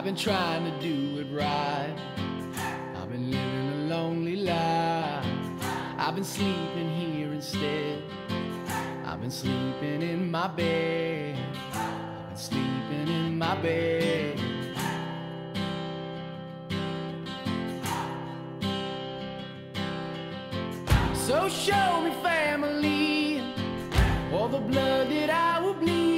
I've been trying to do it right. I've been living a lonely life. I've been sleeping here instead. I've been sleeping in my bed. I've been sleeping in my bed. So show me family, all the blood that I will bleed.